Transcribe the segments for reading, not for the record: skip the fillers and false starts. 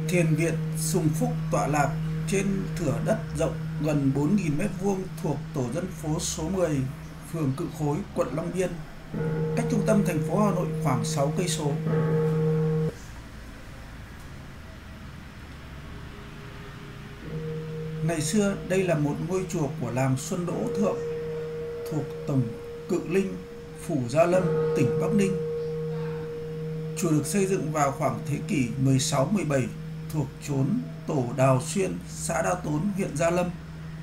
Thiền viện Sùng Phúc tọa lạc trên thửa đất rộng gần 4.000 m² thuộc tổ dân phố số 10, phường Cự Khối, quận Long Biên, cách trung tâm thành phố Hà Nội khoảng 6 cây số. Ngày xưa đây là một ngôi chùa của làng Xuân Đỗ Thượng thuộc tổng Cự Linh, phủ Gia Lâm, tỉnh Bắc Ninh. Chùa được xây dựng vào khoảng thế kỷ 16-17 thuộc chốn tổ Đào Xuyên, xã Đao Tốn, huyện Gia Lâm.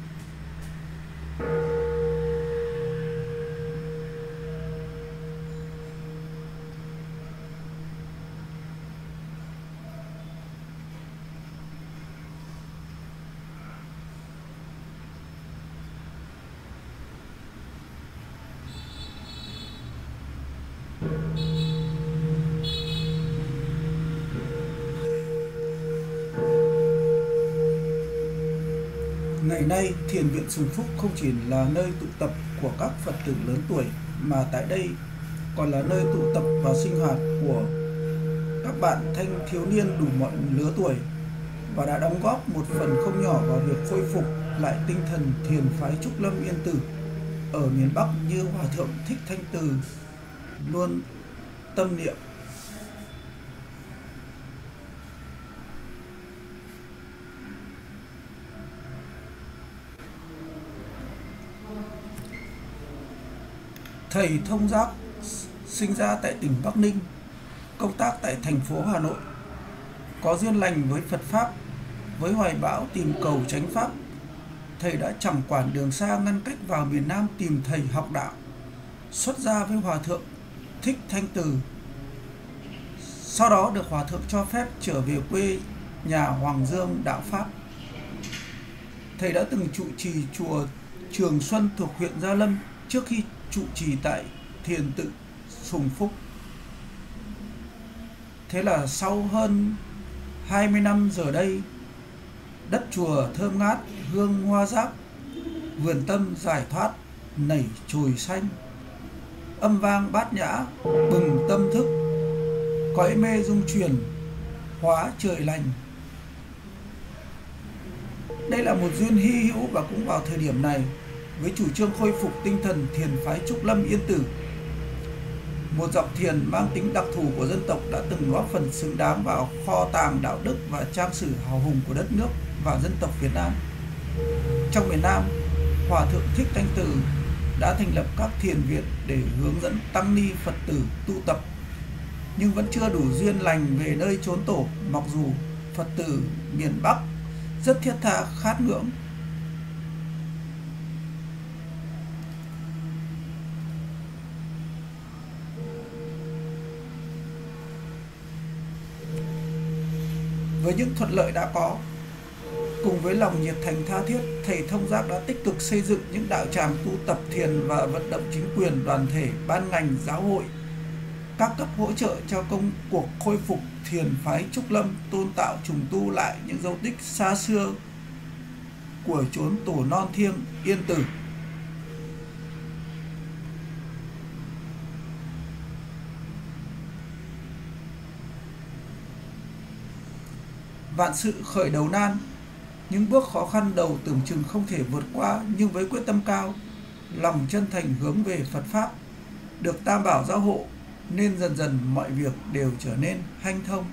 Ngày nay, Thiền viện Sùng Phúc không chỉ là nơi tụ tập của các Phật tử lớn tuổi, mà tại đây còn là nơi tụ tập và sinh hoạt của các bạn thanh thiếu niên đủ mọi lứa tuổi, và đã đóng góp một phần không nhỏ vào việc khôi phục lại tinh thần thiền phái Trúc Lâm Yên Tử ở miền Bắc, như Hòa thượng Thích Thanh Từ luôn tâm niệm. Thầy Thông Giác sinh ra tại tỉnh Bắc Ninh, công tác tại thành phố Hà Nội. Có duyên lành với Phật Pháp, với hoài bão tìm cầu chánh Pháp, thầy đã chẳng quản đường xa ngăn cách vào miền Nam tìm thầy học đạo, xuất gia với Hòa thượng Thích Thanh Từ. Sau đó được Hòa thượng cho phép trở về quê nhà Hoàng Dương đạo Pháp. Thầy đã từng trụ trì chùa Trường Xuân thuộc huyện Gia Lâm trước khi trụ trì tại Thiền tự Sùng Phúc. Thế là sau hơn 20 năm giờ đây, đất chùa thơm ngát hương hoa giáp, vườn tâm giải thoát nảy chồi xanh, âm vang bát nhã bừng tâm thức, cõi mê dung truyền hóa trời lành. Đây là một duyên hy hữu, và cũng vào thời điểm này, với chủ trương khôi phục tinh thần thiền phái Trúc Lâm Yên Tử, một dòng thiền mang tính đặc thù của dân tộc đã từng góp phần xứng đáng vào kho tàng đạo đức và trang sử hào hùng của đất nước và dân tộc Việt Nam. Trong miền Nam, Hòa thượng Thích Thanh Từ đã thành lập các thiền viện để hướng dẫn tăng ni Phật tử tu tập, nhưng vẫn chưa đủ duyên lành về nơi chốn tổ, mặc dù Phật tử miền Bắc rất thiết tha khát ngưỡng. Với những thuận lợi đã có, cùng với lòng nhiệt thành tha thiết, thầy Thông Giác đã tích cực xây dựng những đạo tràng tu tập thiền và vận động chính quyền, đoàn thể, ban ngành, giáo hội các cấp hỗ trợ cho công cuộc khôi phục thiền phái Trúc Lâm, tôn tạo trùng tu lại những dấu tích xa xưa của chốn tổ non thiêng Yên Tử. Vạn sự khởi đầu nan, những bước khó khăn đầu tưởng chừng không thể vượt qua, nhưng với quyết tâm cao, lòng chân thành hướng về Phật Pháp, được Tam Bảo gia hộ, nên dần dần mọi việc đều trở nên hanh thông.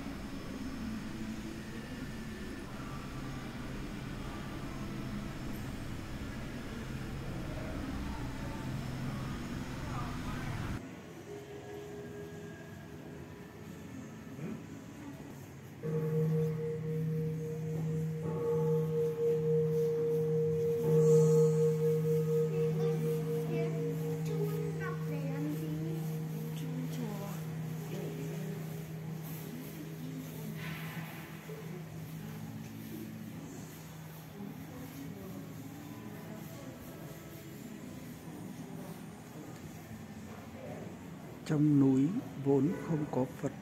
Trong núi vốn không có Phật,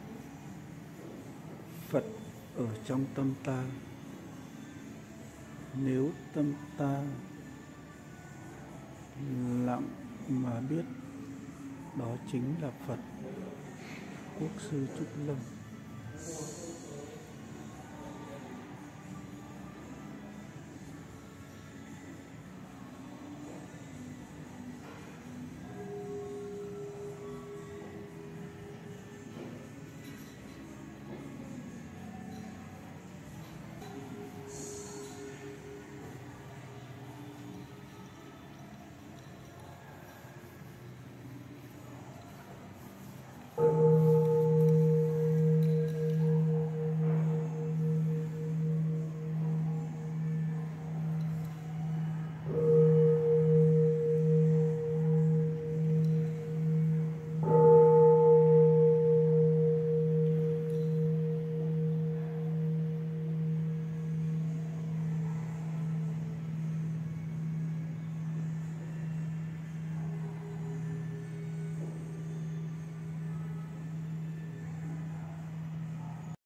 Phật ở trong tâm ta. Nếu tâm ta lặng mà biết, đó chính là Phật, Quốc sư Trúc Lâm.